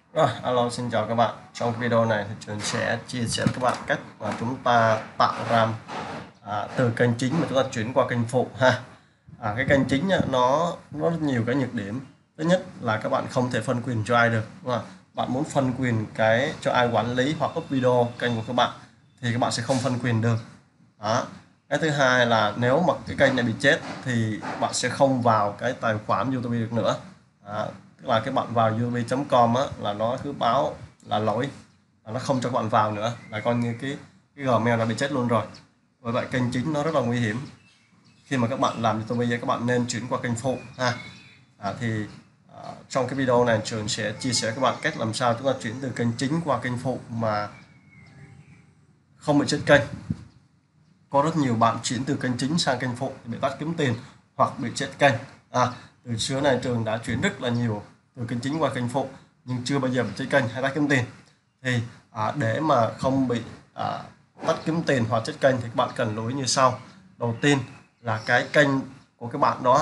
Rồi, alo xin chào các bạn. Trong video này thì Trường sẽ chia sẻ với các bạn cách mà chúng ta tạo ra từ kênh chính mà chúng ta chuyển qua kênh phụ ha. Cái kênh chính nó rất nhiều cái nhược điểm. Thứ nhất là các bạn không thể phân quyền cho ai được, đúng không? Bạn muốn phân quyền cái cho ai quản lý hoặc up video kênh của các bạn thì các bạn sẽ không phân quyền được. Đó. Cái thứ hai là nếu mà cái kênh này bị chết thì bạn sẽ không vào cái tài khoản YouTube được nữa. Tức là các bạn vào youtube.com là nó cứ báo là lỗi, là nó không cho các bạn vào nữa, là coi như cái Gmail đã bị chết luôn rồi. Bởi vậy kênh chính nó rất là nguy hiểm. Khi mà các bạn làm YouTube các bạn nên chuyển qua kênh phụ ha. Trong cái video này Trường sẽ chia sẻ các bạn cách làm sao chúng ta chuyển từ kênh chính qua kênh phụ mà không bị chết kênh. Có rất nhiều bạn chuyển từ kênh chính sang kênh phụ bị tắt kiếm tiền hoặc bị chết kênh. Từ xưa này Trường đã chuyển rất là nhiều từ kênh chính qua kênh phụ nhưng chưa bao giờ bị chết kênh hay tắt kiếm tiền. Thì để mà không bị tắt kiếm tiền hoặc chết kênh thì các bạn cần lưu ý như sau. Đầu tiên là cái kênh của các bạn đó,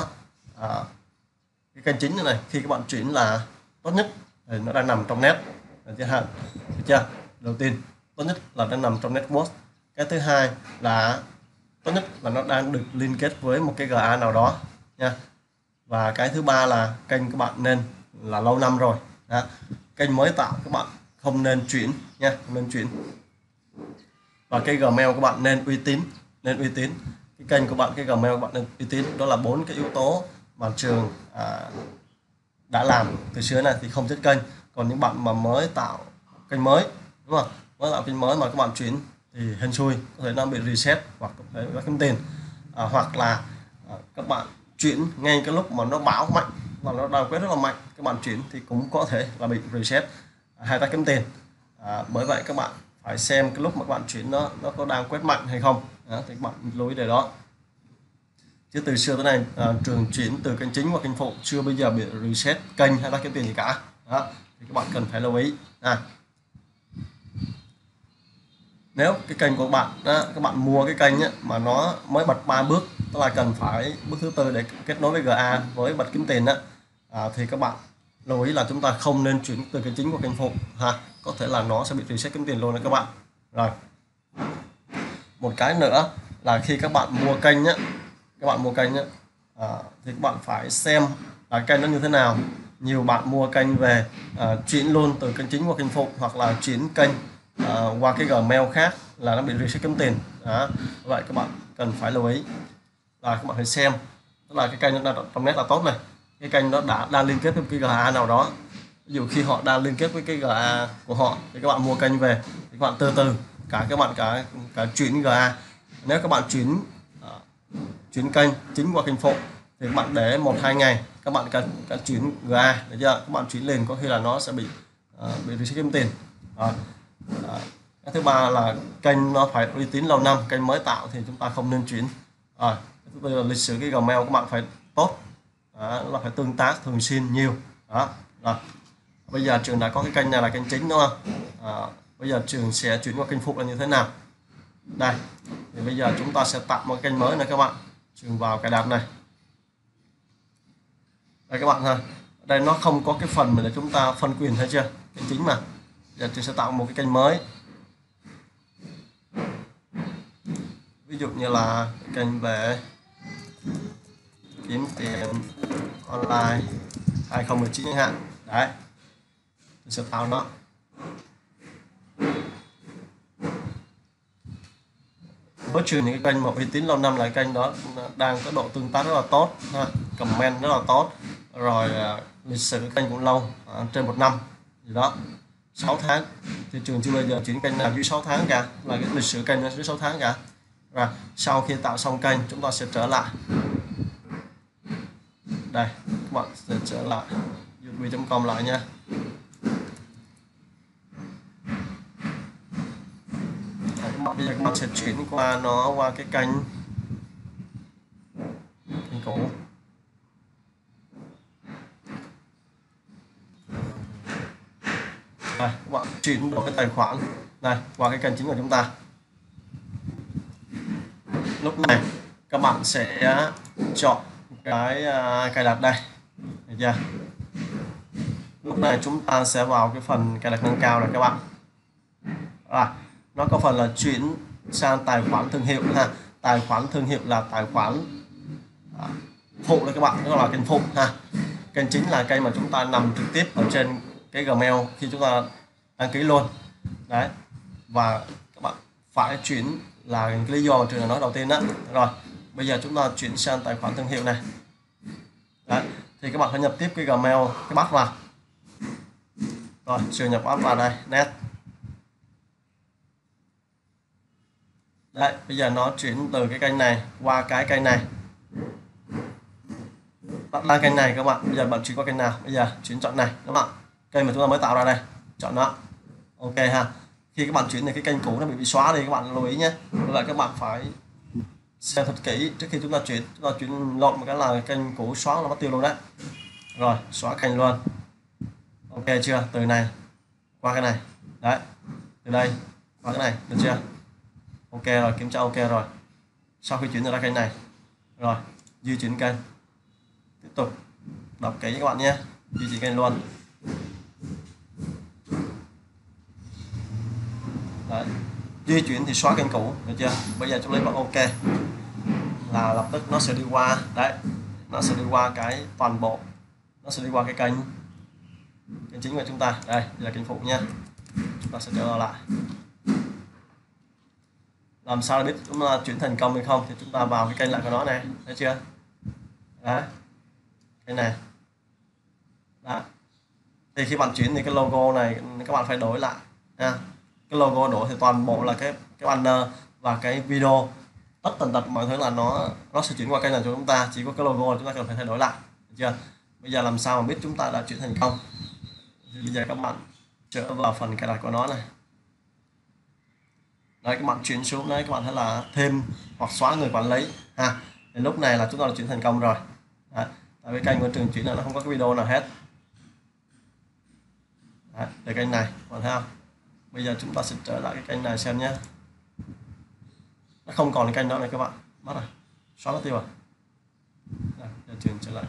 cái kênh chính này khi các bạn chuyển là tốt nhất thì nó đang nằm trong net, được chưa? Đầu tiên tốt nhất là đang nằm trong network. Cái thứ hai là tốt nhất là nó đang được liên kết với một cái GA nào đó nha. Và cái thứ ba là kênh các bạn nên là lâu năm rồi. Kênh mới tạo các bạn không nên chuyển nha, không nên chuyển. Và cái Gmail của bạn nên uy tín, cái kênh của bạn, cái Gmail của bạn nên uy tín. Đó là 4 cái yếu tố mà Trường đã làm từ xưa này thì không chết kênh. Còn những bạn mà mới tạo kênh mới, đúng không, mới tạo kênh mới mà các bạn chuyển thì hên xui, có thể nó bị reset hoặc có thể nó kiếm tiền, hoặc là các bạn chuyển ngay cái lúc mà nó bão mạnh và nó đào quét rất là mạnh, các bạn chuyển thì cũng có thể là bị reset hay ta kiếm tiền. Bởi vậy các bạn phải xem cái lúc mà các bạn chuyển nó có đang quét mạnh hay không. Thì các bạn lưu ý để đó. Chứ từ xưa tới nay Trường chuyển từ kênh chính qua kênh phụ chưa bao giờ bị reset kênh hay ta kiếm tiền gì cả. Thì các bạn cần phải lưu ý. Nếu cái kênh của bạn các bạn mua cái kênh mà nó mới bật 3 bước, tức là cần phải bước thứ tư để kết nối với GA với bật kiếm tiền thì các bạn lưu ý là chúng ta không nên chuyển từ kênh chính qua kênh phụ có thể là nó sẽ bị reset kiếm tiền luôn đấy các bạn. Rồi, một cái nữa là khi các bạn mua kênh thì các bạn phải xem là kênh nó như thế nào. Nhiều bạn mua kênh về chuyển luôn từ kênh chính qua kênh phụ, hoặc là chuyển kênh qua cái Gmail khác là nó bị reset kiếm tiền. Vậy các bạn cần phải lưu ý là các bạn phải xem, tức là cái kênh nó trong net là tốt này, cái kênh nó đang liên kết với cái GA nào đó. Ví dụ khi họ đang liên kết với cái GA của họ thì các bạn mua kênh về thì các bạn từ từ cả chuyển GA. Nếu các bạn chuyển kênh chính qua kênh phụ thì các bạn để 1-2 ngày các bạn cả chuyển GA, được chưa? Các bạn chuyển liền có khi là nó sẽ bị reset kiếm tiền. Cái thứ ba là kênh nó phải uy tín lâu năm, kênh mới tạo thì chúng ta không nên chuyển. Thứ tư là lịch sử cái Gmail các bạn phải tốt, là phải tương tác thường xuyên nhiều. Rồi. Bây giờ Trường đã có cái kênh này là kênh chính, đúng không? Bây giờ Trường sẽ chuyển qua kênh phụ là như thế nào. Đây, thì bây giờ chúng ta sẽ tạo một kênh mới này các bạn. Trường vào cài đặt này. Đây các bạn ha. Đây nó không có cái phần mà để chúng ta phân quyền, thấy chưa? Kênh chính mà. Giờ Trường sẽ tạo một cái kênh mới. Ví dụ như là kênh về kiếm tiền online 2019 chẳng hạn. Đấy. Mình sẽ tạo nó. Với trừ những cái kênh mà uy tín lâu năm là kênh đó đang có độ tương tác rất là tốt, comment rất là tốt, rồi lịch sử kênh cũng lâu, trên 1 năm gì đó, 6 tháng. Thì Trường chưa bao giờ chuyển kênh nào dưới 6 tháng cả, là cái lịch sử kênh nó dưới 6 tháng cả. Rồi sau khi tạo xong kênh chúng ta sẽ trở lại đây, các bạn sẽ trở lại youtube.com lại nha. Bây giờ các bạn sẽ chuyển qua cái kênh cũ. Đây, các bạn chuyển vào cái tài khoản này qua cái kênh chính của chúng ta. Lúc này các bạn sẽ chọn cái cài đặt đây, được chưa? Lúc này chúng ta sẽ vào cái phần cài đặt nâng cao này các bạn. Nó có phần là chuyển sang tài khoản thương hiệu ha. Tài khoản thương hiệu là tài khoản phụ đấy các bạn, đó là kênh phụ ha. Kênh chính là kênh mà chúng ta nằm trực tiếp ở trên cái Gmail khi chúng ta đăng ký luôn đấy. Và các bạn phải chuyển là cái lý do trường nói đầu tiên đó. Rồi bây giờ chúng ta chuyển sang tài khoản thương hiệu này đấy. Thì các bạn phải nhập tiếp cái Gmail, cái bắt vào. Rồi trường nhập app vào đây, net. Đấy, bây giờ nó chuyển từ cái kênh này qua cái kênh này. Bắt ra kênh này các bạn. Bây giờ bạn chuyển qua kênh nào? Bây giờ chuyển chọn này các bạn. Kênh mà chúng ta mới tạo ra đây, chọn nó. Ok ha. Khi các bạn chuyển thì cái kênh cũ nó bị xóa đi, các bạn lưu ý nhé. Vậy là các bạn phải xem thật kỹ trước khi chúng ta chuyển. Chúng ta chuyển lộn một cái là kênh cũ xóa nó mất tiêu luôn đấy. Rồi xóa kênh luôn. Ok chưa? Từ này qua cái này đấy, từ đây qua cái này, được chưa? Ok rồi, kiểm tra ok rồi. Sau khi chuyển ra kênh này rồi di chuyển kênh, tiếp tục đọc kỹ các bạn nhé, di chuyển kênh luôn đấy. Di chuyển thì xóa kênh cũ, được chưa? Bây giờ chúng lấy bật ok là lập tức nó sẽ đi qua đấy, nó sẽ đi qua cái toàn bộ, nó sẽ đi qua cái kênh chính của chúng ta. Đây là kênh phụ nha. Chúng ta sẽ trở lại. Làm sao để biết chúng ta chuyển thành công hay không thì chúng ta vào cái kênh lại của nó này, thấy chưa? Đấy, cái này đó. Thì khi bạn chuyển thì cái logo này các bạn phải đổi lại nha. Cái logo đổi thì toàn bộ là cái banner và cái video, tất tần tật mọi thứ là nó sẽ chuyển qua kênh này cho chúng ta. Chỉ có cái logo chúng ta cần phải thay đổi lại, được chưa? Bây giờ làm sao mà biết chúng ta đã chuyển thành công? Thì bây giờ các bạn trở vào phần cài đặt của nó này. Đấy, các bạn chuyển xuống đấy, các bạn thấy là thêm hoặc xóa người quản lý ha. Thì lúc này là chúng ta đã chuyển thành công rồi. Đấy, tại vì kênh của trường chuyển là nó không có cái video nào hết. Đấy, để kênh này, bạn thấy không? Bây giờ chúng ta sẽ trở lại cái kênh này xem nhé. Nó không còn cái kênh đó này các bạn, mất rồi, xóa nó tiêu rồi. Đây, giờ chuyển trở lại.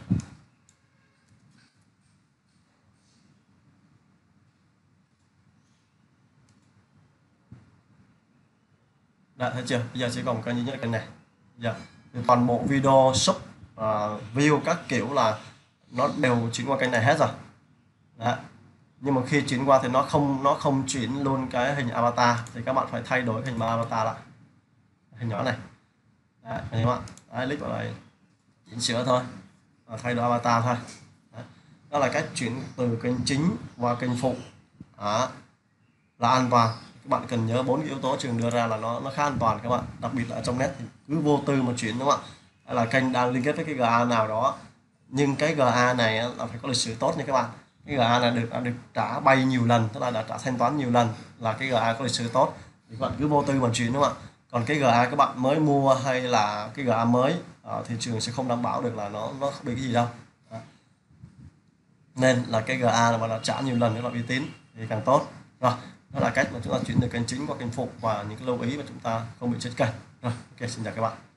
Đấy, thấy chưa? Bây giờ chỉ còn một kênh duy nhất kênh này. Giờ toàn bộ video sub view các kiểu là nó đều chuyển qua kênh này hết rồi. Đấy. Nhưng mà khi chuyển qua thì nó không chuyển luôn cái hình avatar, thì các bạn phải thay đổi hình avatar lại, hình nhỏ này. Đấy, các bạn. Đấy, click vào đây chỉnh sửa thôi, thay đổi avatar thôi. Đấy. Đó là cách chuyển từ kênh chính qua kênh phụ. Đó. Là an toàn. Các bạn cần nhớ 4 yếu tố trường đưa ra là nó khá an toàn các bạn, đặc biệt là ở trong net thì cứ vô tư mà chuyển, đúng không ạ? Hay là kênh đang liên kết với cái GA nào đó, nhưng cái GA này là phải có lịch sử tốt nha các bạn. Cái GA này được trả bay nhiều lần, tức là đã trả thanh toán nhiều lần, là cái GA có lịch sử tốt, thì các bạn cứ vô tư mà chuyển, đúng không ạ? Còn cái GA các bạn mới mua hay là cái GA mới thị trường sẽ không đảm bảo được là nó không bị cái gì đâu. Đó. Nên là cái GA mà đã trả nhiều lần nó là uy tín thì càng tốt. Rồi, đó là cách mà chúng ta chuyển từ kênh chính qua kênh phụ và những cái lưu ý mà chúng ta không bị chết kênh. Rồi, ok, xin chào các bạn.